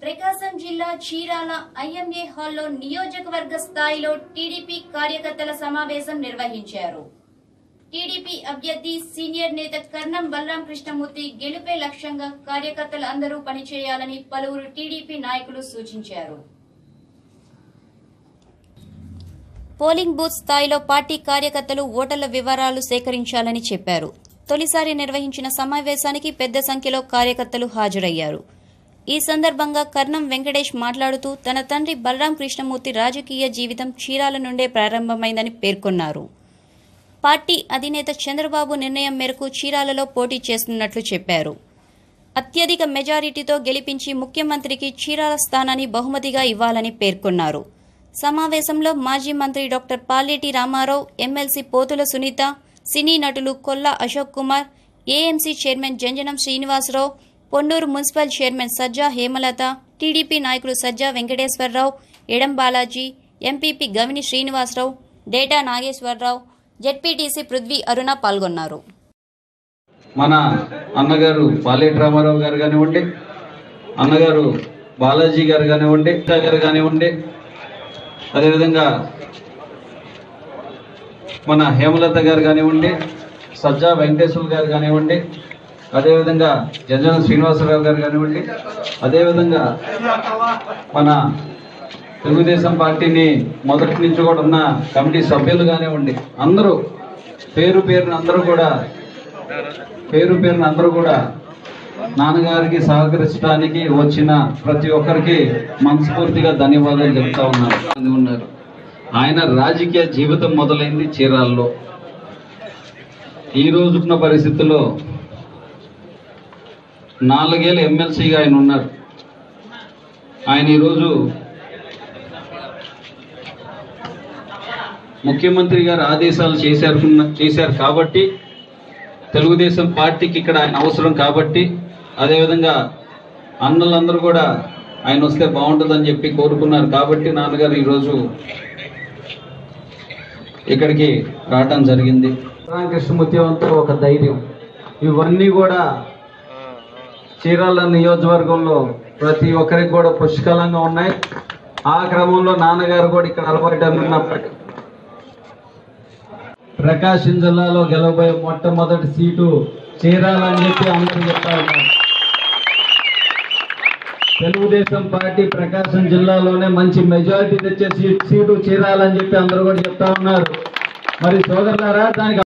ప్రకాశం జిల్లా చీరాల ఐఎంఏ హాల్లో నియోజకవర్గ స్థాయిలో టీడీపీ కార్యకర్తల సమావేశం నిర్వహించారు. టీడీపీ అభ్యర్థి సీనియర్ నేత కర్ణం బలరాం కృష్ణమూర్తి గెలుపే లక్ష్యంగా కార్యకర్తలు అందరూ పనిచేయాలని పలువురు టీడీపీ నాయకులు సూచించారు. పోలింగ్ బూత్ స్థాయిలో పార్టీ కార్యకర్తలు ఓటర్ల వివరాలు సేకరించాలని చెప్పారు. తొలిసారి నిర్వహించిన సమావేశానికి పెద్ద సంఖ్యలో కార్యకర్తలు హాజరయ్యారు. ఈ సందర్భంగా కర్ణం వెంకటేష్ మాట్లాడుతూ తన తండ్రి బలరాం కృష్ణమూర్తి రాజకీయ జీవితం చీరాల నుండే ప్రారంభమైందని పేర్కొన్నారు. పార్టీ అధినేత చంద్రబాబు నిర్ణయం మేరకు చీరాలలో పోటీ చేస్తున్నట్లు చెప్పారు. అత్యధిక మెజారిటీతో గెలిపించి ముఖ్యమంత్రికి చీరాల స్థానాన్ని బహుమతిగా ఇవ్వాలని పేర్కొన్నారు. సమావేశంలో మాజీ మంత్రి డాక్టర్ పాలేటి రామారావు, ఎమ్మెల్సీ పోతుల సునీత, సినీ నటులు Kolla Ashok Kumar, AMC chairman Janjanam Srinivasarao, Ponnuru municipal chairman Sajja Hemalatha, TDP నాయకులు సజ్జా వెంకటేశ్వరరావు, ఎడం బాలాజీ, ఎంపీపీ గవిని శ్రీనివాసరావు, డేటా నాగేశ్వరరావు, జెడ్పీటీసీ పృథ్వీ అరుణ పాల్గొన్నారు. మన అన్నగారు పాలేటి రామారావు గారు కానివ్వండి, అన్నగారు బాలాజీ గారు కానివ్వండి, అదేవిధంగా మన హేమలత గారు కానివ్వండి, సజ్జా వెంకటేశ్వర గారు కానివ్వండి, అదేవిధంగా జంజనం శ్రీనివాసరావు గారు కానివ్వండి, అదేవిధంగా మన తెలుగుదేశం పార్టీని మొదటి నుంచి కూడా ఉన్న కమిటీ సభ్యులు కానివ్వండి, అందరూ పేరు పేరున అందరూ కూడా నాన్నగారికి సహకరించడానికి వచ్చిన ప్రతి ఒక్కరికి మనస్ఫూర్తిగా ధన్యవాదాలు చెప్తా ఉన్నారు. ఆయన రాజకీయ జీవితం మొదలైంది చీరాల్లో. ఈ రోజున్న పరిస్థితుల్లో 4 ఏళ్ళ ఎమ్మెల్సీగా ఆయన ఉన్నారు. ఆయన ఈరోజు ముఖ్యమంత్రి గారు ఆదేశాలు చేశారు కాబట్టి, తెలుగుదేశం పార్టీకి ఇక్కడ ఆయన అవసరం కాబట్టి, అదేవిధంగా అన్నలందరూ కూడా ఆయన వస్తే బాగుంటుందని చెప్పి కోరుకున్నారు కాబట్టి నాన్నగారు ఈరోజు ఇక్కడికి రావడం జరిగింది. కృష్ణమూర్తి వంతు ఒక ధైర్యం, ఇవన్నీ కూడా చీరాల నియోజకవర్గంలో ప్రతి ఒక్కరికి కూడా పుష్కలంగా ఉన్నాయి. ఆ క్రమంలో నాన్నగారు కూడా ఇక్కడ అలవాటు ప్రకాశం జిల్లాలో గెలవబోయే మొట్టమొదటి సీటు చీరాలని చెప్పి అందరూ చెప్తా ఉన్నారు. తెలుగుదేశం పార్టీ ప్రకాశం జిల్లాలోనే మంచి మెజారిటీ తెచ్చే సీటు చీరాలని చెప్పి అందరూ కూడా చెప్తా ఉన్నారు. మరి సోదరులారా, దానికి